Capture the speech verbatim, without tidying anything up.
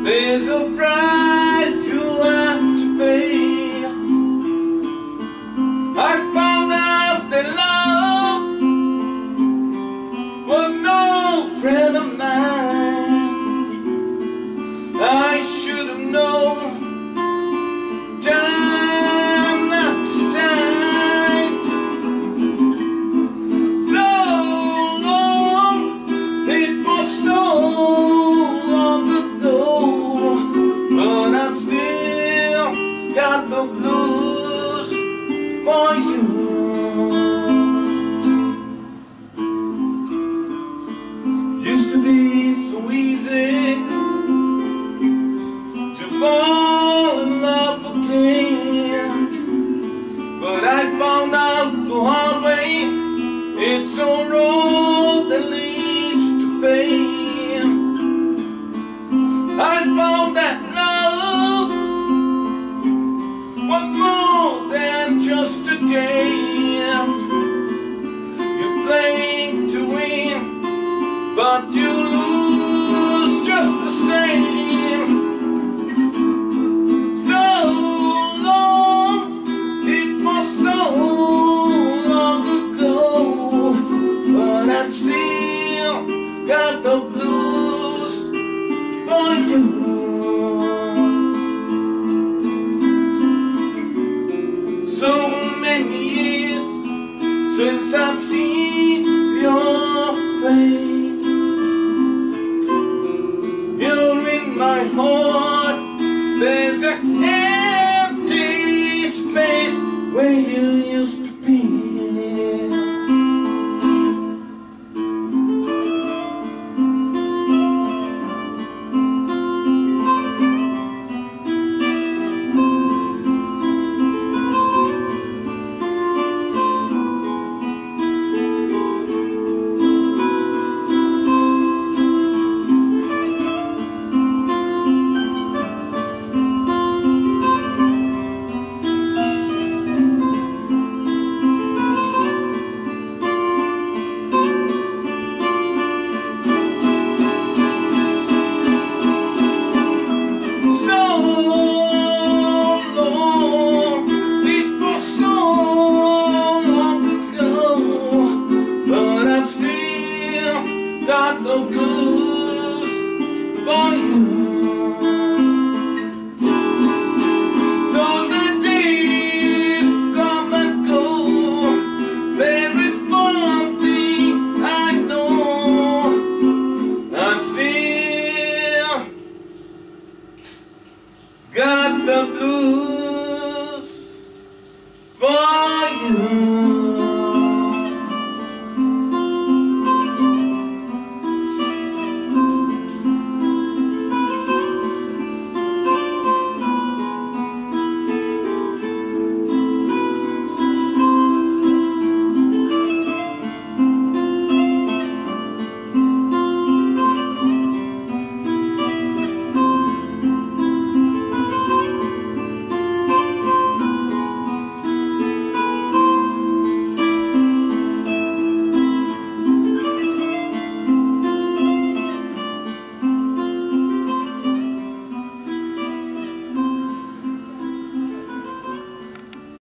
There's a price you have to pay. I found out that love was no friend of mine. I should have known time after time. So long, it was so long ago, but I still got the blues for you. Used to be so easy to fall in love again, but I found out the hard way it's a road that leads to pain. I found that love was more than just a game. You're playing to win, but you lose just the same. So long, it was so long ago, but I've still got the blues for you. So many years since I've seen your face. You're in my heart. There's a